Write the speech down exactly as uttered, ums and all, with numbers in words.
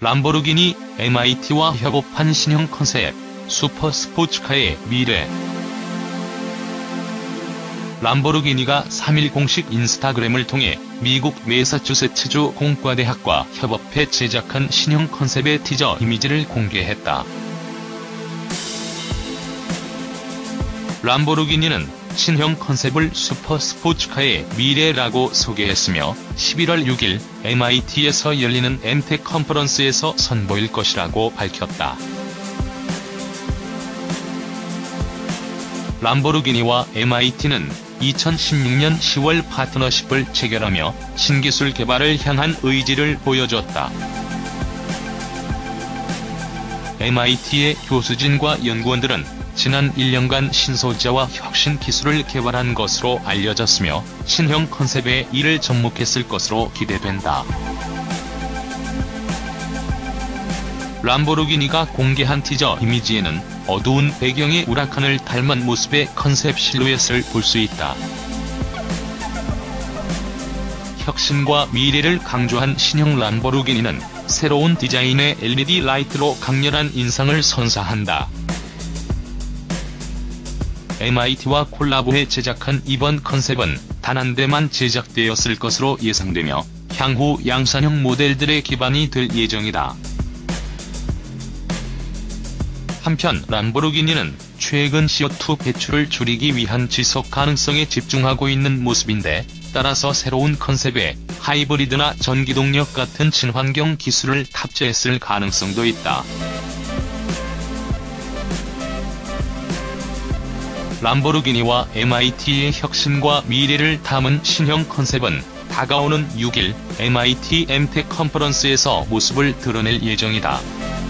람보르기니 엠아이티와 협업한 신형 컨셉 슈퍼 스포츠카의 미래. 람보르기니가 삼 일 공식 인스타그램을 통해 미국 매사추세츠주 공과대학과 협업해 제작한 신형 컨셉의 티저 이미지를 공개했다. 람보르기니는 신형 컨셉을 슈퍼 스포츠카의 미래라고 소개했으며 십일월 육일 엠아이티에서 열리는 엠텍 컨퍼런스에서 선보일 것이라고 밝혔다. 람보르기니와 엠아이티는 이천십육년 시월 파트너십을 체결하며 신기술 개발을 향한 의지를 보여줬다. 엠아이티의 교수진과 연구원들은 지난 일 년간 신소재와 혁신 기술을 개발한 것으로 알려졌으며 신형 컨셉에 이를 접목했을 것으로 기대된다. 람보르기니가 공개한 티저 이미지에는 어두운 배경의 우라칸을 닮은 모습의 컨셉 실루엣을 볼 수 있다. 혁신과 미래를 강조한 신형 람보르기니는 새로운 디자인의 엘이디 라이트로 강렬한 인상을 선사한다. 엠아이티와 콜라보해 제작한 이번 컨셉은 단 한 대만 제작되었을 것으로 예상되며 향후 양산형 모델들의 기반이 될 예정이다. 한편 람보르기니는 최근 씨오투 배출을 줄이기 위한 지속 가능성에 집중하고 있는 모습인데, 따라서 새로운 컨셉에 하이브리드나 전기동력 같은 친환경 기술을 탑재했을 가능성도 있다. 람보르기니와 엠아이티의 혁신과 미래를 담은 신형 컨셉은 다가오는 육일 엠아이티 엠텍 컨퍼런스에서 모습을 드러낼 예정이다.